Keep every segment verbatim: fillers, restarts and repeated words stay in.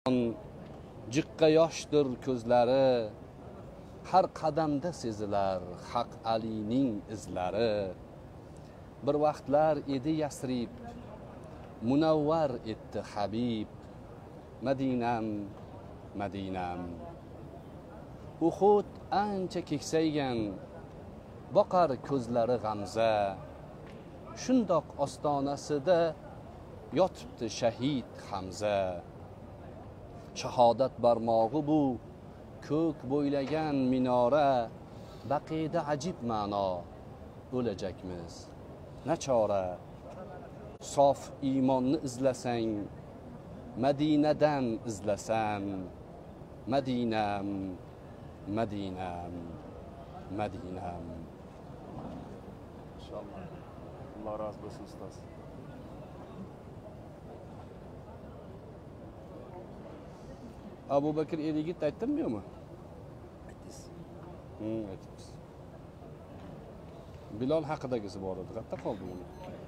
Jiqqa yoshdir ko'zlari, har qadamda sezilar Haq Alining izlari. Bir vaqtlar edi Yasrib, munavvar etdi Habib. Madinam, Madinam. Uhud ancha keksaygan, boqar ko'zlari g'amza. Shundoq ostonasida yotibdi shahid Hamza. Shahodat barmog'i bu, ko'k bo'ylagan minora. Baqiyda ajib ma'no, o'lajakmiz nachora. Sof iymonni izlasang, Madinadan izlasan. Madinam, Madinam, Madinam. İnşallah. Allah razı olsun ustoz. Abu Bakr erigit aytdimmi yo'qmi? Aytdingiz. Hmm, aytdingiz. Bilol haqidagisi bor edi. Qayerda qoldi uni?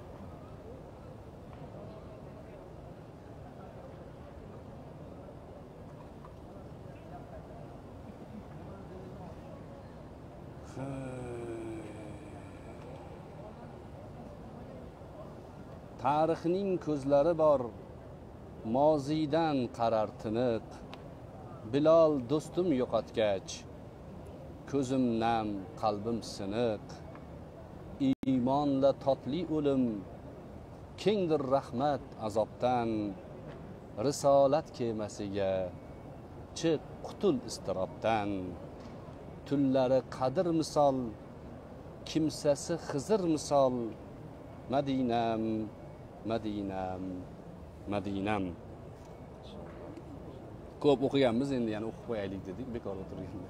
Tarixning ko'zlari bor, mozidan qarar tiniq. Bilol do'stim yo'qotgach, ko'zim nam, qalbim siniq. Iymonla totli o'lim, kengdir rahmat azobdan. Risolat kemasiga chiq, qutul istirobdan. Tunlari qadr misol, kimsasi Xizr misol. Madinam, Madinam, Madinam. Ko'p o'qiganmiz, endi yana o'qib qo'yaylik dedik, bekor o'tirganda.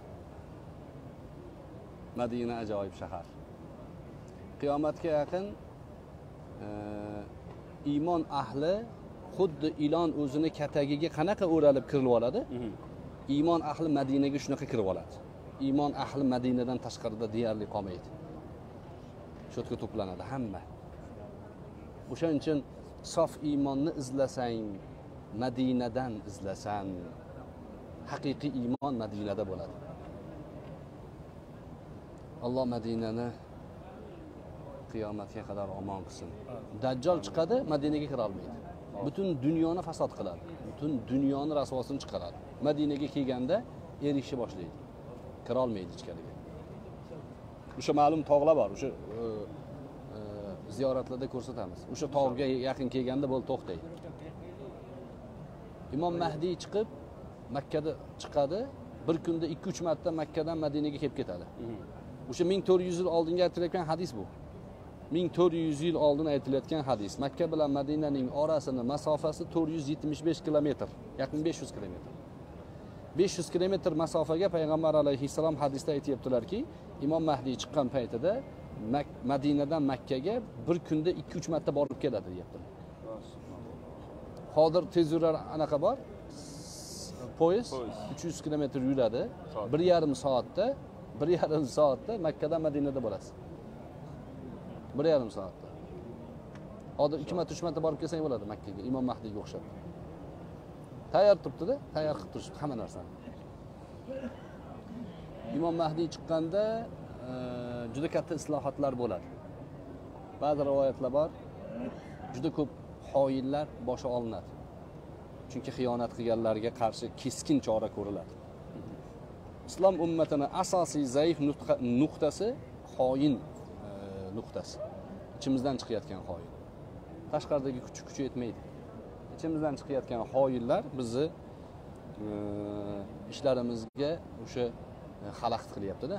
Madina ajoyib shahar. Qiyomatga yaqin e, iymon ahli xuddi ilon o'zini katagiga qanaqa o'ralib kirilib oladi? Iymon ahli Madinaga shunaqa kirib oladi. Iymon ahli Madinadan tashqarida deyarli qolmaydi. Shu yerga to'planadi hamma. O'shaning uchun sof iymonni izlasang, Madinadan izlasan. Haqiqiy iymon Madinada bo'ladi. Alloh Madinani qiyomatga qadar omon qilsin. Dajjal chiqadi, Madinaga kira olmaydi. Butun dunyoni fasod qiladi. Butun dunyoni rasvosini chiqaradi. Madinaga kelganda erishib boshlaydi. Kira olmaydi ichkariga. O'sha ma'lum tog'lar bor, o'sha ziyoratlarda ko'rsatamiz. O'sha tog'ga yaqin kelganda bo'l to'xtaydi. Imom Mahdi chiqib Makkada chiqadi, bir kunda ikki uch marta Makkadan Madinaga kelib ketadi. O'sha ming to'rt yuz yil oldinga aytilayotgan hadis bu. ming to'rt yuz yil oldin aytilayotgan hadis. Makka bilan Madinaning orasini masofasi to'rt yuz yetmish besh kilometr, yaqin besh yuz kilometr. besh yuz kilometr masofaga payg'ambar alayhissalom hadisda aytibdilarki, Imom Mahdi chiqqan paytida Madinadan Makkaga bir kunda ikki uch marta borib keladi deyaptilar. Hozir tez yurar anaqa bor. Poyezd uch yuz kilometr yuradi. bir yarim soatda, bir yarim soatda Makkadan Madinada bo'lasiz. bir yarim soatda. Hozir ikki marta uch marta borib kelsang bo'ladi Makkaga, Imom Mahdiga o'xshab. Tayyor turibdi-da, tayyor qilib turishdi hamma narsani. Imom Mahdi chiqqanda juda katta islohotlar bo'ladi. Ba'zi rivoyatlar bor, juda ko'p xoinlar boshi olinadi. Chunki xiyonat qilganlarga qarshi keskin chora ko'riladi. Islom ummatining asosiy zaif nuqtasi xoin nuqtasi. Ichimizdan chiqayotgan xoin. Tashqaridagi kuchi kuchi yetmaydi. Ichimizdan chiqayotgan xoinlar bizni ishlarimizga o'sha xalaqit qilyapti-da.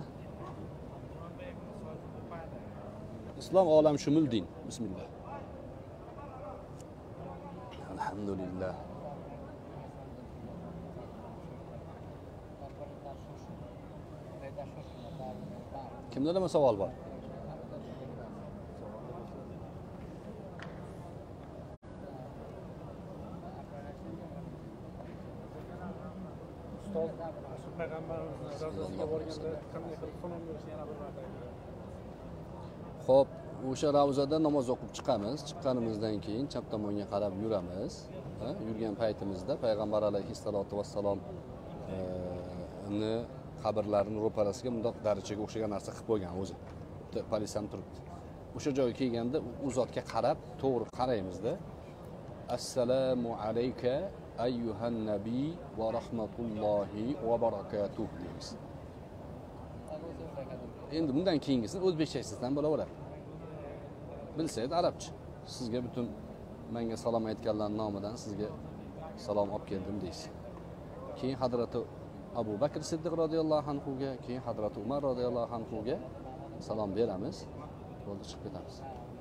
Islom olam shumul din. Bismillah. Alhamdulillah. Kimda nima savol bor? Ustoz, payg'ambarimiz ravzasiga borganda qanday qilib salom berishni yana bir marta aytdi. Xo'p, o'sha ravzada namoz o'qib chiqamiz. Chiqqanimizdan keyin chap tomonga qarab yuramiz. yurgan paytimizda payg'ambar alayhissalotu vassalom ni qabrlarini ro'parasiga bundoq darichaga o'xshagan narsa qilib qo'ygan o'zi. Polisam turibdi. O'sha joyga kelganda u zotga qarab, to'g'ri qaraymizda. Assalomu alayka ayyuhan nabiy va rahmatullohi va barakatuh deymiz. Endi bundan keyingisini o'zbekcha aytsam bo'laveradi. Bilsangiz arabcha. Sizga butun menga salom aytganlarning nomidan sizga salom olib keldim deysiz. Keyin Hazrati Abu Bakr Siddiq radhiyallohu anhu ga, keyin Hazrati Umar radhiyallohu anhu ga salom beramiz. Bo'ldi, chiqib ketamiz.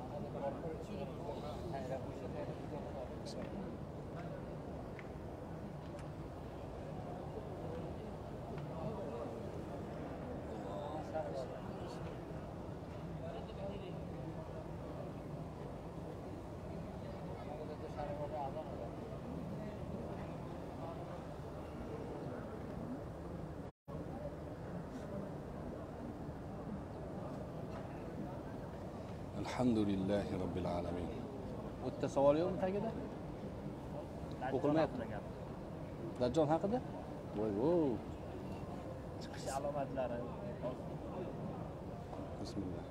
Alhamdulillahi robbil alamin. O'tta savol yo'qmi tagida? O'qilmayapti. Dajjal haqida? Voy voy. Chiqish alomatlari. Bismillah.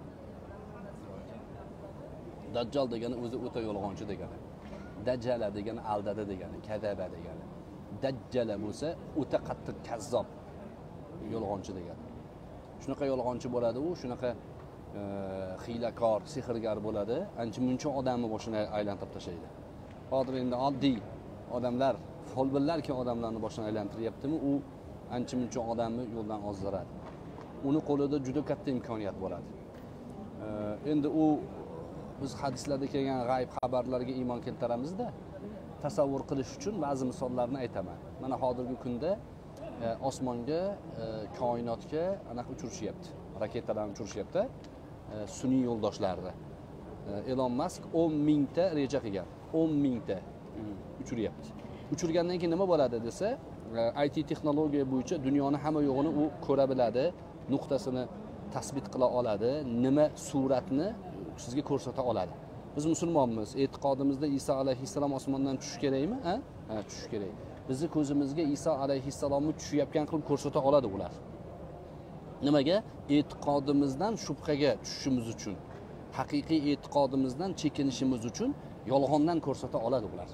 Dajjal degani o'zi o'ta yolg'onchi degani. Dajjala degani aldadi degani, kadaba degani. Dajjala bo'lsa o'ta qattiq kazzob, yolg'onchi degani. Shunaqa yolg'onchi bo'ladi u, shunaqa hiylakor, sehrgar bo'ladi. Ancha muncha odamni boshini aylantirib tashlaydi. Hozir endi oddiy odamlar, folbinlarki odamlarni boshini aylantiryaptimi, u ancha muncha odamni yo'ldan ozdiradi. Uni qo'lida juda katta imkoniyat bo'ladi. Endi u biz hadislarda kelgan g'ayb xabarlarga iymon keltiramizda, tasavvur qilish uchun ba'zi misollarni aytaman. Mana hozirgi kunda osmonga, koinotga anaqa uchirishyapti. Raketalarni uchirishyapti. Sun'iy yo'ldoshlarni. Elon Musk o'n mingta reja qilgan. o'n mingta uchiryapti. Uchirgandan keyin nima bo'ladi desa, I T texnologiya bo'yicha dunyoni hamma yo'g'ini u ko'ra biladi, nuqtasini tasbit qila oladi, nima suratni sizga ko'rsata oladi. Biz musulmonmiz, e'tiqodimizda Iso alayhissalom osmondan tushishi kerakmi? Ha? Ha, tushishi kerak. Bizni ko'zimizga Iso alayhissalomni tushayotgan qilib ko'rsata oladi ular. Nimaga? E'tiqodimizdan shubhaga tushishimiz uchun, haqiqiy e'tiqodimizdan chekinishimiz uchun yolg'ondan ko'rsata oladi ular.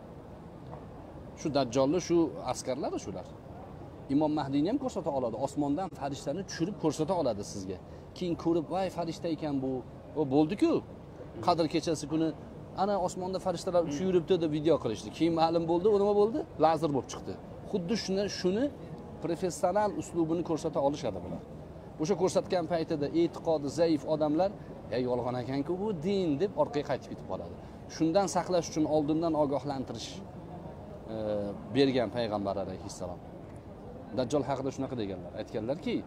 Shu dajjolni, shu askarlari shular. Imom Mahdiyni ham ko'rsata oladi. Osmondan farishtani tushirib ko'rsata oladi sizga. Keyin ko'rib, "Voy, farishta ekan bu." O bo'ldi-ku. Qadr kechasi kuni ana osmonda farishtalar uchib yuribdi deb video qilishdi. Keyin ma'lum bo'ldi, u nima bo'ldi? Lazer bo'lib chiqdi. Xuddi shuni, shuni professional uslubini ko'rsata olishadi bular. O'sha ko'rsatgan paytida e'tiqodi zaif odamlar, "Ya yolg'on ekan-ku bu din" deb orqaga qaytib ketib qoladi. Shundan saqlash uchun oldindan ogohlantirish e, bergan payg'ambar alayhissalom. Dajjal haqida shunaqa deganlar. Aytganlarki,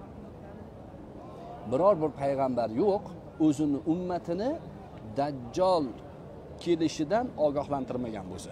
biror bir payg'ambar yo'q, o'zini ummatini Dajjal kelishidan ogohlantirmagan bo'lsa.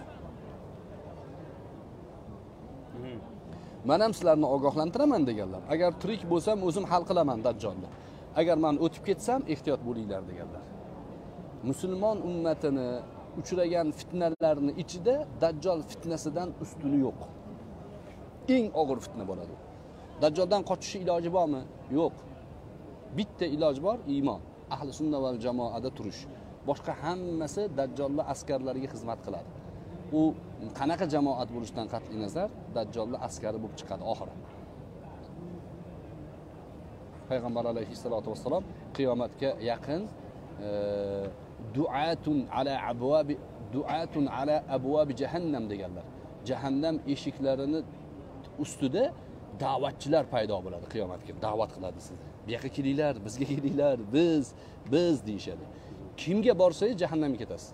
Men ham sizlarni ogohlantiraman deganlar. Agar tirik bo'lsam, o'zim hal qilaman Dajjalni. Agar men o'tib ketsam, ehtiyot bo'linglar deganlar. Musulmon ummatini uchragan fitnalarning ichida Dajjal fitnasidan ustuni yo'q. Eng og'ir fitna bo'ladi. Dajjaldan qochish iloji bormi? Yo'q. Bitta iloj bor, iymon. Ahli sunna va jamoada turish. Boshqa hammasi Dajjalning askarlariga xizmat qiladi. U qanaqa jamoat bo'lishidan qat'iy nazar Dajjalning askari bo'lib chiqadi oxiri. Payg'ambar alayhissalotu vassalom qiyomatga yaqin du'atun ala abwabi du'atun ala abwabi jahannam deganlar. Jahannam eshiklarini ustida da'vatchilar paydo bo'ladi qiyomatga. Da'vat qiladi sizni. Bu yoqqa kelinglar, bizga kelinglar, biz, biz deyshadi. Kimga borsangiz jahannamga ketasiz.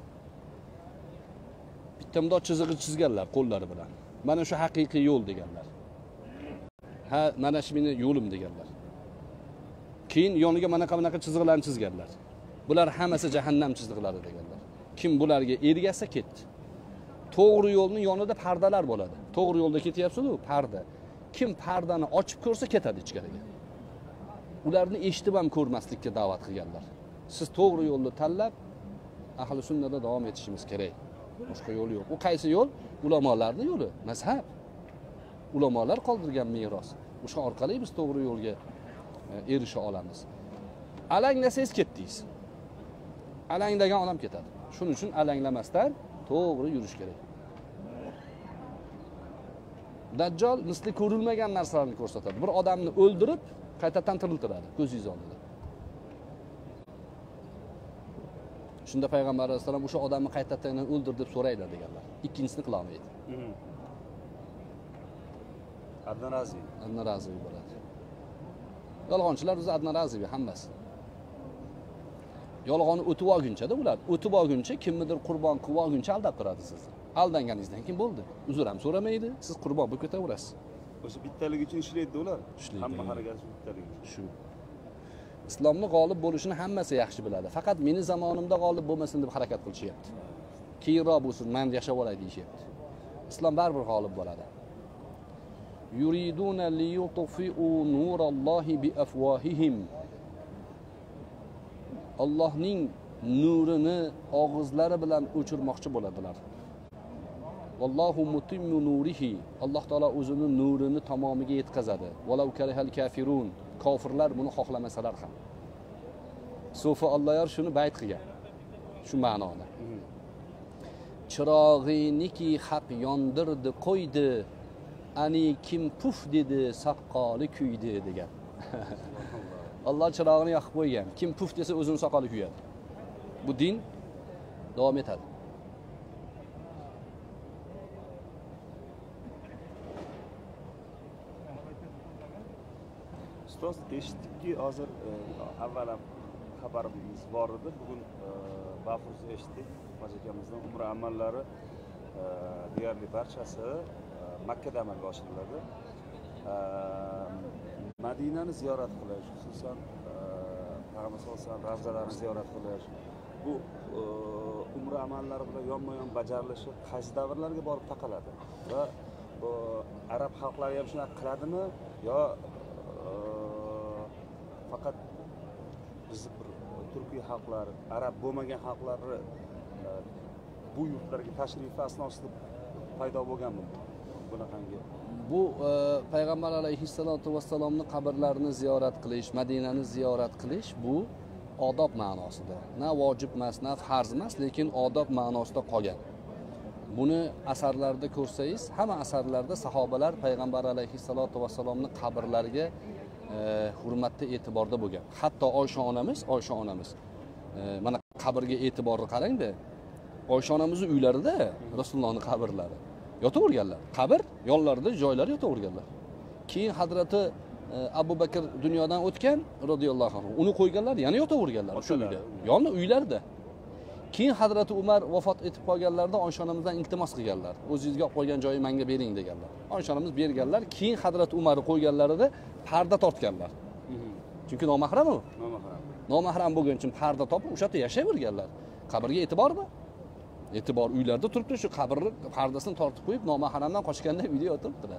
Bitta bundoq chizig'i chizganlar qo'llari bilan. Mana shu haqiqiy yo'l deganlar. Ha, mana shu meni yo'lim deganlar. Keyin yoniga mana qanaqa chizig'larni chizganlar. Bular hammasi jahannam chizig'lari deganlar. Kim bularga ergasa ketdi. To'g'ri yo'lning yonida pardalar bo'ladi. To'g'ri yo'lda ketyapsiz-ku, parda. Kim pardani ochib ko'rsa ketadi ichkariga. Ularni eshitib ham ko'rmaslikka da'vat qilganlar. Siz to'g'ri yo'lni tanlab ahli sunnada davom etishimiz kerak. Boshqa yo'l yo'q. U qaysi yo'l? Ulamolarning yo'li, mazhab. Ulamolar qoldirgan meros. O'sha orqali biz to'g'ri yo'lga erisha olamiz. Alanglasangiz ketdingiz. Alanglagan odam ketadi. Shuning uchun alanglamasdan to'g'ri yurish kerak. Dajjal misli ko'rilmagan narsalarni ko'rsatadi. Bir odamni o'ldirib, qaytadan tiriltiradi ko'zingiz oldida. Shunda payg'ambar sollallohu alayhi vasallam o'sha odamni qaytadan o'ldir deb so'raydi deganlar. Ikkinchisini qila olmaydi. Adnan Razi. Adnan Razi bo'ladi. Yolg'onchilar o'zi Adnan Razi hammasi. Yolg'onni o'tib olguncha-da ular, o'tib olguncha kimnidir qurbon qilib olguncha aldab turadi sizni. Aldanganingizdan keyin bo'ldi. Uzr ham so'ramaydi, siz qurbon bo'lib ketaverasiz. O'sha bittalik uchun ishlaydi ular. Hamma harakati bittalik uchun. Shu. Islomni g'olib bo'lishini hammasi yaxshi biladi. Faqat meni zamonimda g'olib bo'lmasin deb harakat qilishyapti. Keyinroq bo'lsin, men yashab olay deyishyapti. Islom baribir g'olib bo'ladi. Yuriduna liyutfi'u nurallohi bi afwahihim. Allohning nurini og'izlari bilan o'chirmoqchi bo'ladilar. Vallohu mutimmu nurihi. Alloh taolo o'zining nurini tamomiga yetkazadi. Walau karihal kafirun. Kofirlar buni xohlamasalar ham. Sofi Alloh shuni bayt qilgan. Shu ma'noda. Chirog'iniki haq yondirdi, qo'ydi. Ani kim puf dedi, soqoli kuydi degan. Alloh chirog'ini yoqib qo'ygan. Kim puf desa o'zining soqoli kuyadi. Bu din davom etadi. Ustoz, eshitdikki, hozir avval ham xabarimiz bor edi. Bugun Bafruz eshitdik. Hoji akamizdan umra amallari deyarli barchasi Makkada amalga oshiriladi. Madinani ziyorat qilish, xususan Payg'ambar sollallohu alayhi vasallam ravzalarini ziyorat qilish, bu umra amallari bilan yonma-yon bajarilishi qaysi davrlarga borib taqaladi? Va bu arab xalqlari ham shuni qiladimi yo faqat biz bir turkiy xalqlar, arab bo'lmagan xalqlari bu yurtlarga tashrifi asnosida paydo bo'lganmi? Bunaqangi bu payg'ambar alayhissalotu vassalomning qabrlarini ziyorat qilish, Madinani ziyorat qilish bu odob ma'nosida. Na vojib emas, na farz emas, lekin odob ma'nosida qolgan. Buni asarlarda ko'rsangiz, hamma asarlarda sahobalar payg'ambar alayhissalotu vassalomning qabrlariga hurmatda e'tiborda bo'lgan. Hatto Oysha onamiz, Oysha onamiz mana qabrga e'tiborni qarang-da. Oysha onamizning uylarida Rasulullohning qabrlari yotaverganlar. Qabr yonlarida joylari yotaverganlar. Keyin Hazrati Abu Bakr dunyodan o'tgan radhiyallohu anhu uni qo'yganlar, yana yotaverganlar o'sha uyda. Yonni uylarda. Keyin Hazrati Umar vafot etib qolganlarida Oysha onamizdan iltimos qilganlar. O'zingizga olib qo'ygan joyi menga bering deganlar. Oysha onamiz berganlar. Keyin Hazrati Umarni qo'yganlarida parda tortganlar. Chunki nomahram u. nomahram. Nomahram bo'lgan uchun parda topib o'sha yerda yashayverganlar. Qabrga e'tibormi? E'tibor uylarda turibdi, shu qabrni pardasini tortib qo'yib nomahramdan qochganda uyda yotibdilar.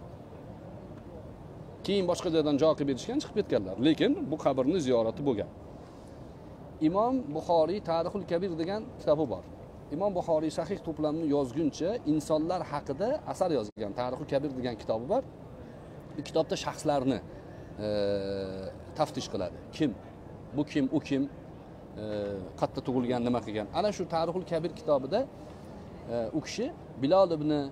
Keyin boshqa joydan joy qilib berishgan, chiqib ketganlar. Lekin bu qabrni ziyorati bo'lgan. Imom Buxoriy Tarixul Kabir degan kitobi bor. Imom Buxoriy sahih to'plamni yozguncha insonlar haqida asar yozgan. Tarixul Kabir degan kitobi bor. Bu kitobda shaxslarni e, taftish qiladi. Kim? Bu kim? U kim? E, qayerda tug'ilgan, nima qilgan? Ana shu Tarixul Kabir kitobida e, u kishi Bilal ibn e,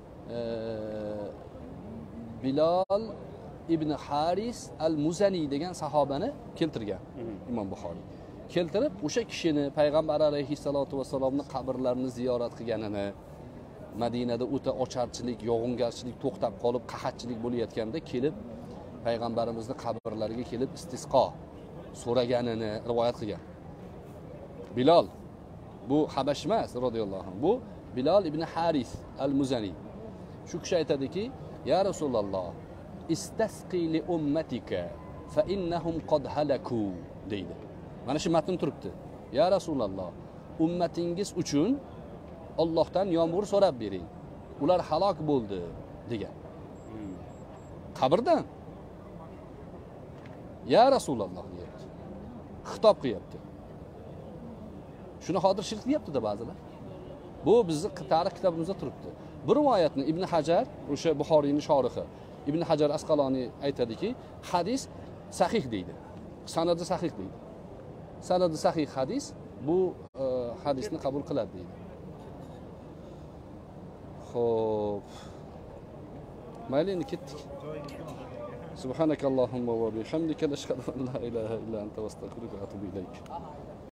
Bilal ibn Haris al-Muzani degan sahobani keltirgan Imom Buxoriy. Keltirib o'sha kishini payg'ambar alayhissalotu vassalomning qabrlarini ziyorat qilganini, Madinada o'ta ocharchilik, yog'ingarchilik to'xtab qolib, qahatchilik bo'layotganda kelib payg'ambarimizning qabrlariga kelib istisqo so'raganini rivoyat qilgan. Bilal bu Habash emas radhiyallohu anhu. Bu Bilal ibn Haris al-Muzani. Shu kishi aytadiki, ya Rasululloh, istasqi li ummatika fa innahum qad halaku deydi. Mana shu matn turibdi. Ya Rasululloh, ummatingiz uchun Allohdan yomg'ir so'rab bering. Ular halok bo'ldi degan. Qabrdan. Ya Rasululloh deyapti. Xitob qilyapti. Shuni hozir shirk deyapti-da ba'zilar. Bu bizni tarix kitobimizda turibdi. Bu rivoyatni Ibn Hajar, o'sha Buxoriyning shorihi Ibn Hajar Asqaloniy aytadiki, hadis sahih deydi. Sanadi sahih deydi. Sanadi sahih hadis bu e, hadisni qabul qiladi deydi. Xo'p. Mayli, endi ketdik. Subhanakallahumma va bihamdika ashhadu an la ilaha illa anta astaghfiruka va atubu ilayk.